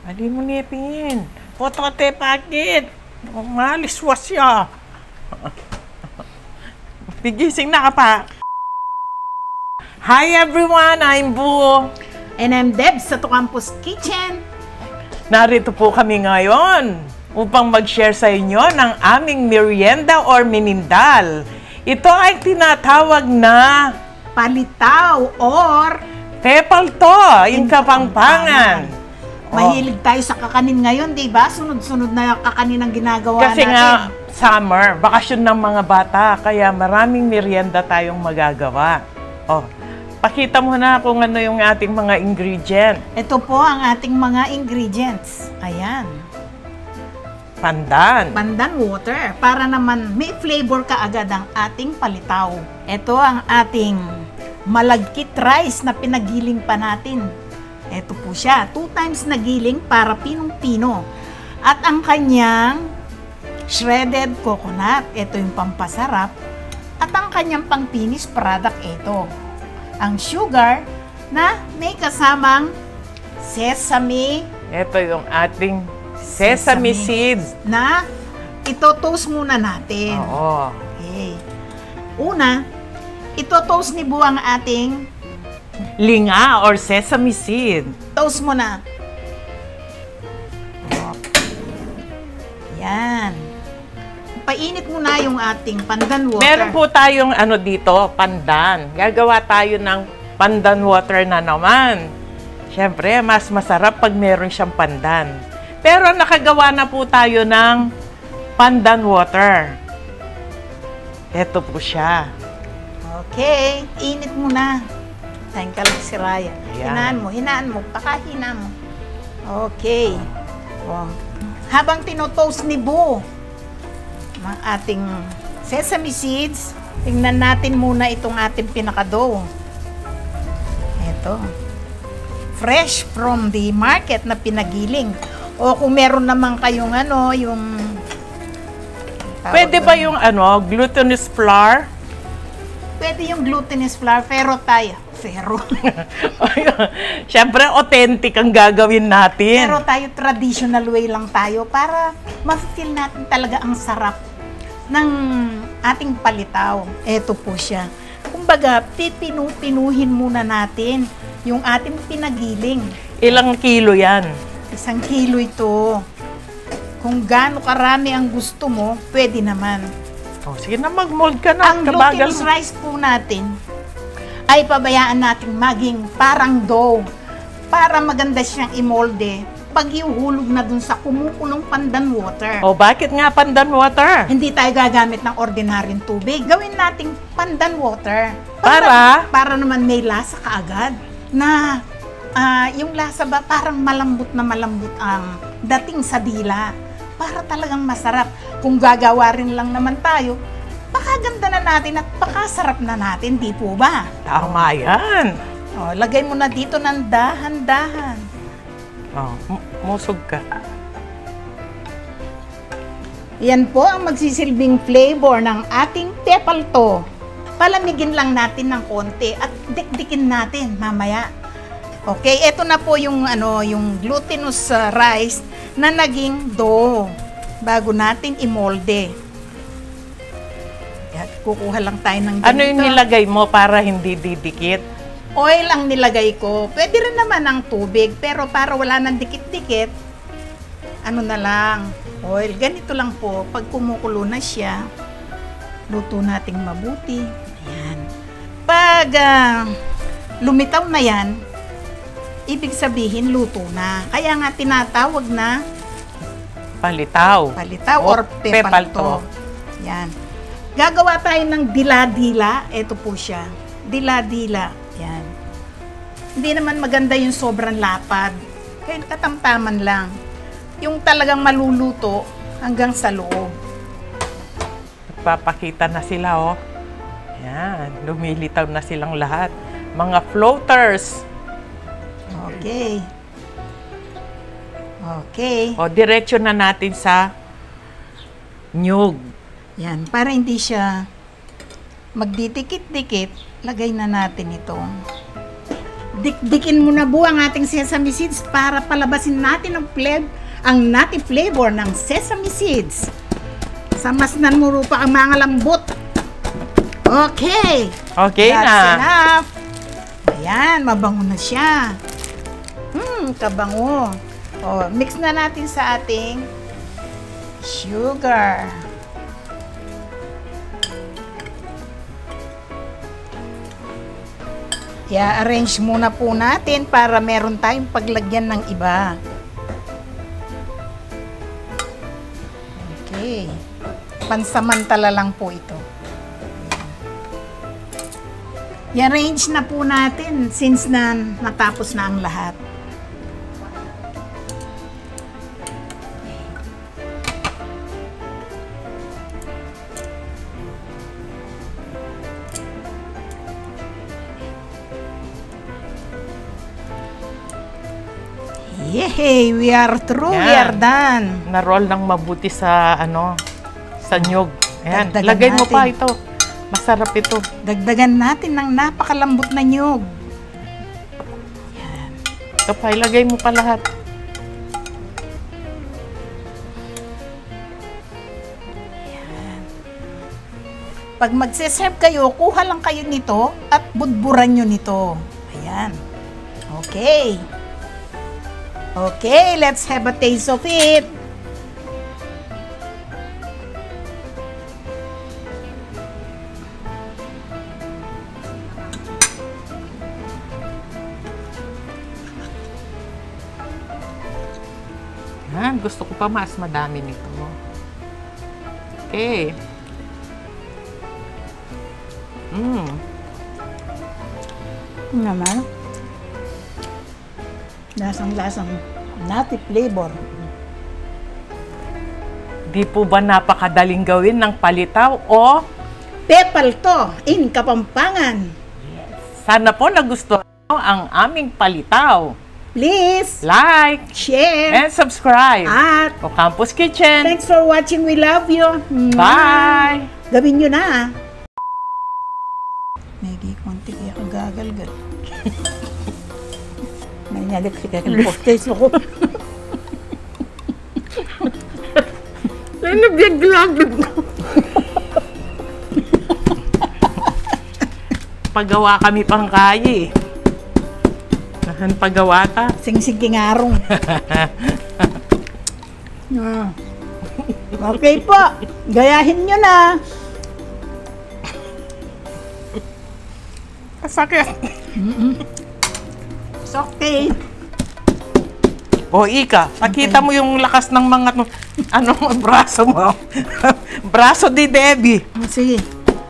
Ali mo nipin. Potote pakit. Maliswas siya. Pigising na ka pa. Hi everyone, I'm Boo. And I'm Deb sa Tucampos Kitchen. Narito po kami ngayon upang mag-share sa inyo ng aming merienda or minindal. Ito ay tinatawag na Palitaw or tepalto, yung kapangpangan. Mahilig tayo sa kakanin ngayon, di ba? Sunod-sunod na kakanin ang ginagawa Kasi natin. nga, summer, bakasyon ng mga bata, kaya maraming merienda tayong magagawa. Oh, pakita mo na kung ano yung ating mga ingredient. Ito po ang ating mga ingredients. Ayan. Pandan. Pandan water. Para naman may flavor kaagad ang ating palitaw. Ito ang ating malagkit rice na pinagiling pa natin. Ito po siya. 2 times nagiling para pinong-pino. At ang kanyang shredded coconut. Ito yung pampasarap. At ang kanyang pang-finish product, ito. Ang sugar na may kasamang sesame. Ito yung ating sesame seeds. Na ito-toast muna natin. Oo. Okay. Una, ito-toast ni Bu ang ating Linga or sesame seed. toast muna. Yan. Painit muna yung ating pandan water. Meron po tayong ano dito, pandan. Gagawa tayo ng pandan water na naman. Siyempre, mas masarap pag meron siyang pandan. Pero nakagawa na po tayo ng pandan water. Ito po siya. Okay. Init muna. Tayin ka lang si Raya. Ayan. Hinaan mo. Pakahina mo. Okay. Oh. Habang tinotoast ni Bu ang ating sesame seeds, tingnan natin muna itong ating pinaka-dough. Ito. Fresh from the market na pinagiling. O kung meron naman kayong ano, yung Pwede ba yung ano, glutinous flour? pwede yung glutinous flour, pero tayo. Siyempre, authentic ang gagawin natin. Pero tayo, traditional way lang tayo para ma-feel natin talaga ang sarap ng ating palitaw. Eto po siya. Kumbaga, pinuhin muna natin yung ating pinagiling. Ilang kilo yan? 1 kilo ito. Kung gaano karami ang gusto mo, pwede naman. Oh, sige na, mag-mold ka na. Ang glutinous rice po natin ay pabayaan natin maging parang dough para maganda siyang imolde pag iuhulog na dun sa kumukulong pandan water. Oh, bakit nga pandan water? Hindi tayo gagamit ng ordinaryong tubig. Gawin nating pandan water. Para naman may lasa kaagad. Na yung lasa ba parang malambot na malambot ang dating sa dila. Para talagang masarap. Kung gagawa rin lang naman tayo, pakaganda na natin at pakasarap na natin, di po ba? Tama yan. O, lagay mo na dito ng dahan-dahan. Oh, musog ka. Yan po ang magsisilbing flavor ng ating tepalto. Palamigin lang natin ng konti at dikdikin natin mamaya. Okay, eto na po yung yung glutinous rice na naging dough bago natin imolde. Yan, kukuha lang tayo ng ganito. Ano yung nilagay mo para hindi didikit? Oil ang nilagay ko. Pwede rin naman ng tubig, pero para wala nang dikit-dikit, ano na lang, oil. Ganito lang po, pag kumukulo na siya, luto nating mabuti. Ayan. Pag lumitaw na yan, ibig sabihin luto na. Kaya nga tinatawag na Palitaw. palitaw or tepalto. Yan. Gagawa tayo ng dila-dila. Ito po siya. Dila-dila. Yan. Hindi naman maganda yung sobrang lapad. Kaya katamtaman lang. Yung talagang maluluto hanggang sa loob. Nagpapakita na sila, oh. Yan. Lumilitaw na silang lahat. Mga floaters. Okay. Okay. O, diretso na natin sa nyug. Yan. Para hindi siya magdidikit-dikit, lagay na natin itong Dikdikin mo na ang ating sesame seeds para palabasin natin ang nutty flavor ng sesame seeds. Samasnan mo rupa ang mga lambot. Okay. Okay That's na. enough. Ayan, mabango na siya. Kabango. O, mix na natin sa ating sugar. I-arrange muna po natin para meron tayong paglagyan ng iba. Okay. Pansamantala lang po ito. I-arrange na po natin since na natapos na ang lahat. Yehey! We are through. Yan. We are done. Na-roll ng mabuti sa sa nyog. Ayan, Dagdagan lagay mo natin. pa ito. Masarap ito. Dagdagan natin ng napakalambot na nyog. Ito pa, ilagay mo pa lahat. Pag magsiserve kayo, kuha lang kayo nito at budburan nyo nito. Ayan. Okay. Okay, let's have a taste of it. Yan, gusto ko pa mas madami nito. Okay. Naman. Lasang-lasang nutty flavor. Di po ba napakadaling gawin ng palitaw o Pepal to in Kapampangan. sana po nagustuhan nyo ang aming palitaw. Please Like share and subscribe. at O Campus Kitchen. thanks for watching. We love you. Bye! Gawin nyo na. Maggie, konti kaya kang gagalgal. May nalik si kakang postes ako. Ay, nabiglag ko. Pagawa kami pang kaya eh. Nahan pagawa ta. Singsing kingarong. Okay po. Gayahin nyo na. Sakit. It's okay. O Ika, pakita mo yung lakas ng mga braso mo. Braso di Debbie. Sige.